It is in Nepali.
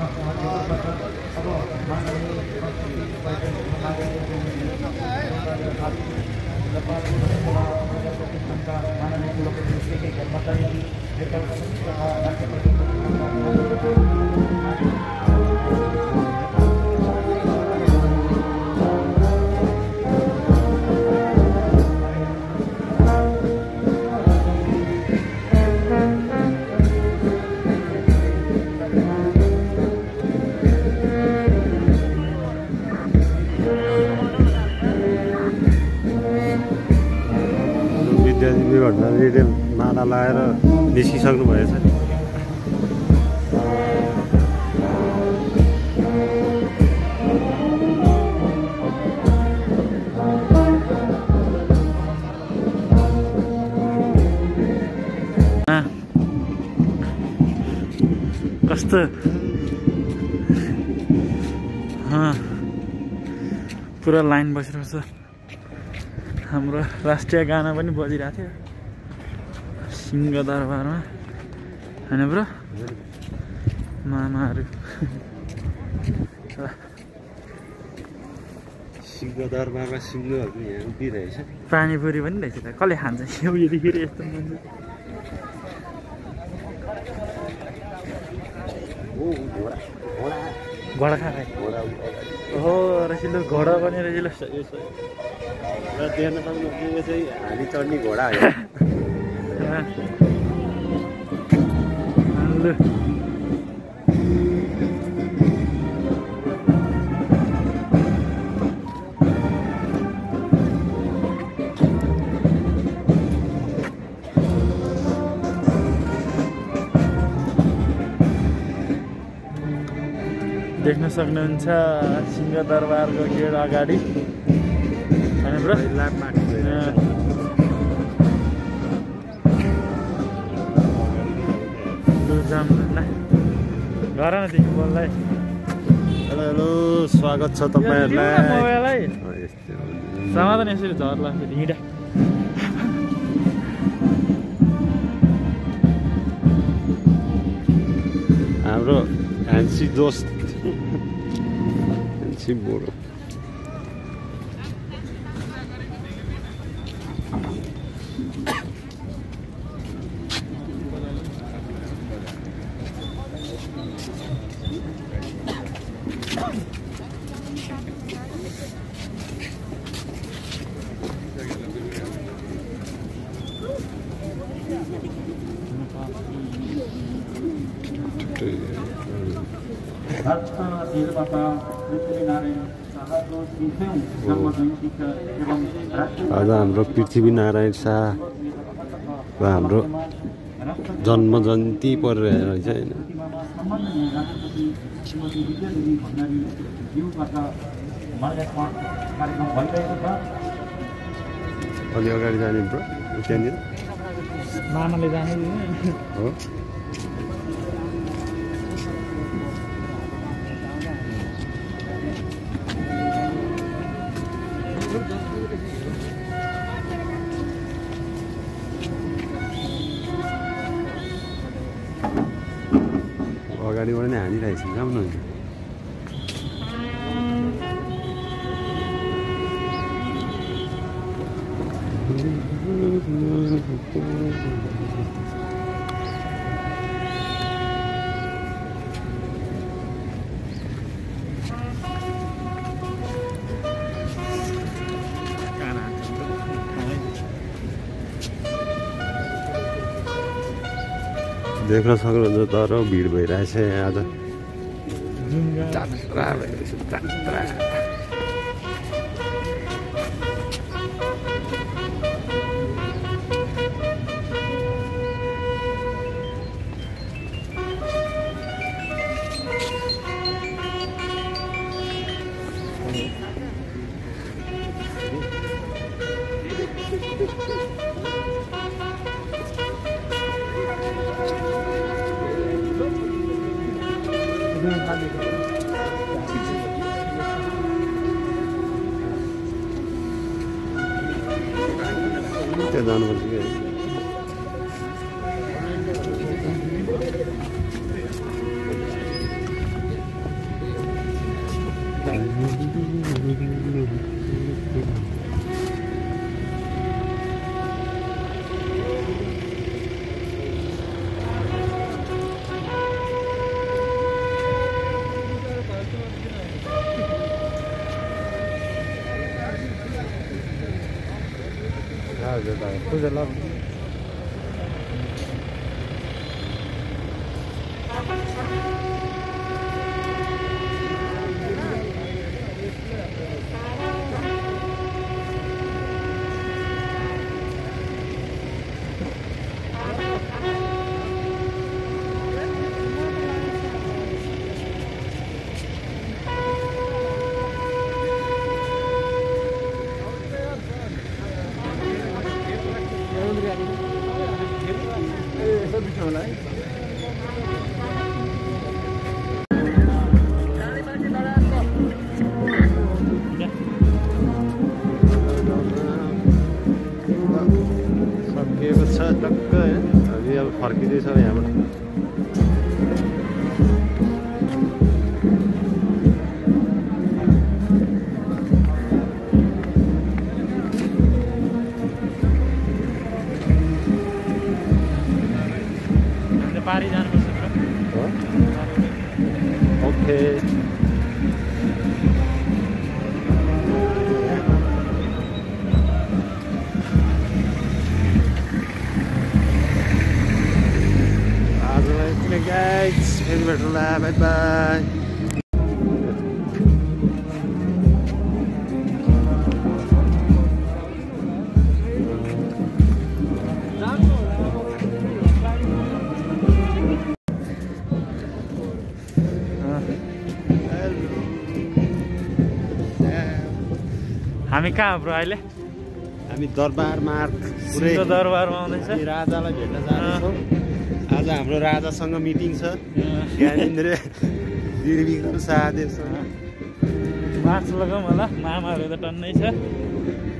विद्यार्थीहरूले माला लगाएर निस्किसक्नु भएछ। कस्तो पुरा लाइन बसिरहेको छ। हाम्रो राष्ट्रिय गाना पनि बजिरहेको थियो सिंहदरबारमा हैन ब्रो, मामाहरू। सिंहदरबारमा सिंहहरू यहाँ उभिरहेछ। पानीपुरी पनि रहेछ त, कसले खान्छ यो यतिखेर यस्तो मान्छे। घोडा खाए ओहो रसिलो घोडा पनि रसिलो र देख्न सक्नुहुन्छ यो चाहिँ हाली चढ्ने घोडा हो। देख्न सक्नुहुन्छ सिंहदरबारको गेट अगाडि हैन ब्रो। गर न तिमी बोललाई। हेलो हेलो, स्वागत छ तपाईहरुलाई। समाधान यसरी झर्ला हिँडा। हाम्रो ह्यान्सी दोस्त बोरो आज हाम्रो पृथ्वीनारायण शाह र हाम्रो जन्म जयन्ती परिरहेछ हैन। अलि अगाडि जाने ब्रो, त्यहाँनिर मामाले जाने हो। अगाडिबाट नै हानिरहेछ जाउनुहुन्छ। देख्न सक्नुहुन्छ तर भिड भइरहेछ आज। जात्रा भइरहेछ जात्रा। त्यो जानुपर्छ कि पूजा ल सकिएको छ टक्क हामी अब फर्किँदैछौँ यहाँबाट पारी जानुपर्छ ब्रो ओके आजलाई यति नै गाइस फेरि भेटौँला बाई बाई हामी कहाँ ब्रो अहिले हामी दरबार मार्ग सिधो दरबारमा आउँदैछ हामी राजालाई भेट्न जाँदैछौँ आज हाम्रो राजासँग मिटिङ छ ज्ञानेन्द्र वीरविक्रम शाहदेवसँग मार्क्स लगाउँ होला मामाहरू त टन्नै छ